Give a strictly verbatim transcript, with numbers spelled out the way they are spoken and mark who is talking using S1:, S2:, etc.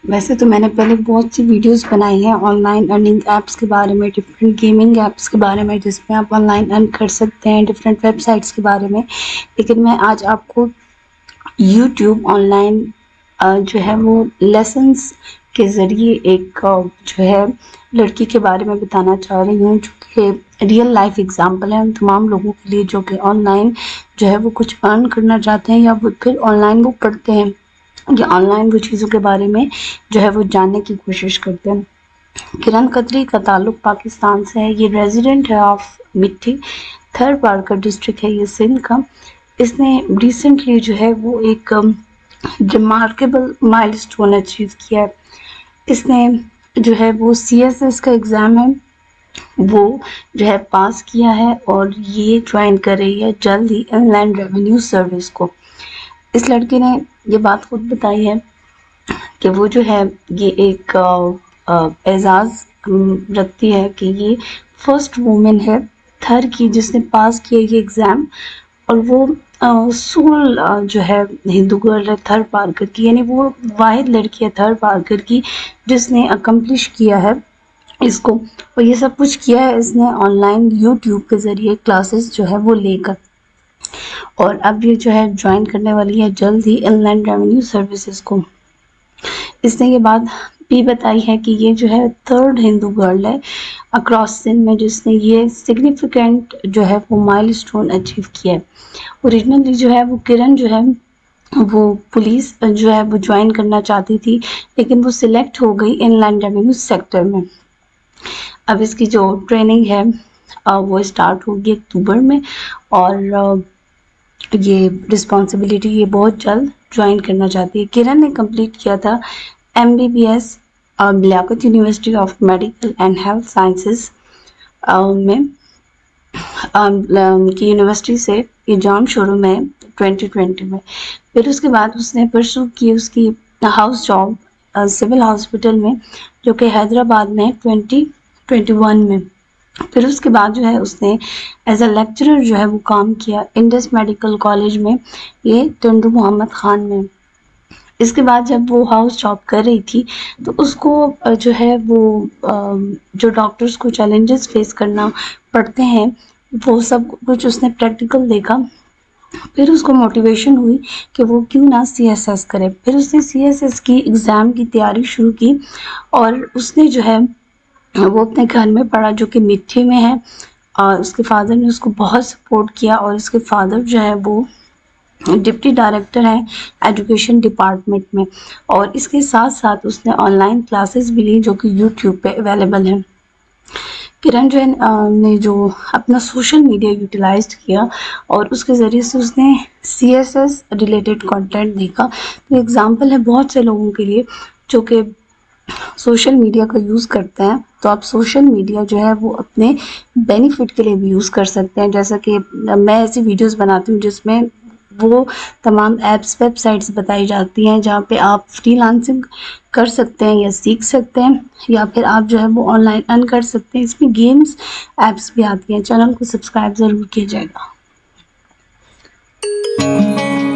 S1: वैसे तो मैंने पहले बहुत सी वीडियोस बनाई हैं ऑनलाइन अर्निंग ऐप्स के बारे में, डिफरेंट गेमिंग ऐप्स के बारे में जिसमें आप ऑनलाइन अर्न कर सकते हैं, डिफरेंट वेबसाइट्स के बारे में। लेकिन मैं आज आपको यूट्यूब ऑनलाइन जो है वो लेसन्स के ज़रिए एक अ, जो है लड़की के बारे में बताना चाह रही हूँ, जो कि रियल लाइफ एग्जांपल है उन तमाम लोगों के लिए जो कि ऑनलाइन जो है वो कुछ अर्न करना चाहते हैं, या वो फिर ऑनलाइन वो पढ़ते हैं, या ऑनलाइन वो चीज़ों के बारे में जो है वो जानने की कोशिश करते हैं। किरण कतरी का ताल्लुक पाकिस्तान से है। ये रेजिडेंट है ऑफ मिट्टी, थर्ड पारकर डिस्ट्रिक्ट है ये सिंध का। इसने रिसेंटली जो है वो एक रिमार्केबल माइलस्टोन अचीव किया है। इसने जो है वो सी एस एस का एग्ज़ाम है वो जो है पास किया है, और ये ज्वाइन कर रही है जल्द ही इनलैंड रेवेन्यू सर्विस को। इस लड़के ने ये बात खुद बताई है कि वो जो है ये एक एजाज़ रखती है कि ये फर्स्ट वुमेन है थर की जिसने पास किया ये एग्ज़ाम, और वो सोल जो है हिंदू गर्ल है थर पारकर की, यानी वो वाहिद लड़की है थर पारकर की जिसने अकम्प्लिश किया है इसको। और ये सब कुछ किया है इसने ऑनलाइन यूट्यूब के ज़रिए क्लासेस जो है वो लेकर, और अब ये जो है ज्वाइन करने वाली है जल्द ही इनलैंड रेवेन्यू सर्विसेज को। इसने ये बात भी बताई है कि ये जो है थर्ड हिंदू गर्ल है अक्रॉस सिंध में जिसने ये सिग्निफिकेंट जो है वो माइलस्टोन अचीव किया है। ओरिजिनली जो है वो किरण जो है वो पुलिस जो है वो ज्वाइन करना चाहती थी, लेकिन वो सिलेक्ट हो गई इनलैंड रेवेन्यू सेक्टर में। अब इसकी जो ट्रेनिंग है वो स्टार्ट होगी अक्टूबर में, और ये रिस्पॉन्सिबिलिटी ये बहुत जल्द ज्वाइन करना चाहती है। किरण ने कंप्लीट किया था M B B S Liaquat university of medical and health sciences में की यूनिवर्सिटी से, ये जाम शोरूम है ट्वेंटी ट्वेंटी में। फिर उसके बाद उसने परसू की उसकी हाउस जॉब सिविल हॉस्पिटल में जो कि हैदराबाद में ट्वेंटी ट्वेंटी वन में। फिर उसके बाद जो है उसने एज अ लेक्चरर जो है वो काम किया इंडस मेडिकल कॉलेज में, ये टंडू मोहम्मद खान में। इसके बाद जब वो हाउस जॉब कर रही थी तो उसको जो है वो जो डॉक्टर्स को चैलेंजेस फेस करना पड़ते हैं वो सब कुछ उसने प्रैक्टिकल देखा। फिर उसको मोटिवेशन हुई कि वो क्यों ना सी एस एस करे। फिर उसने सी एस एस की एग्ज़ाम की तैयारी शुरू की, और उसने जो है वो अपने घर में पढ़ा जो कि मिट्टी में है, और उसके फादर ने उसको बहुत सपोर्ट किया, और उसके फादर जो है वो डिप्टी डायरेक्टर हैं एजुकेशन डिपार्टमेंट में। और इसके साथ साथ उसने ऑनलाइन क्लासेस भी ली जो कि यूट्यूब पे अवेलेबल हैं। किरण जैन ने जो अपना सोशल मीडिया यूटिलाइज किया और उसके ज़रिए से उसने C S S related content देखा। तो एग्जांपल है बहुत से लोगों के लिए जो कि सोशल मीडिया का यूज़ करते हैं। तो आप सोशल मीडिया जो है वो अपने बेनिफिट के लिए भी यूज़ कर सकते हैं। जैसा कि मैं ऐसी वीडियोस बनाती हूँ जिसमें वो तमाम ऐप्स वेबसाइट्स बताई जाती हैं जहाँ पे आप फ्रीलांसिंग कर सकते हैं या सीख सकते हैं, या फिर आप जो है वो ऑनलाइन अर्न कर सकते हैं। इसमें गेम्स ऐप्स भी आती हैं। चैनल को सब्सक्राइब ज़रूर कीजिएगा।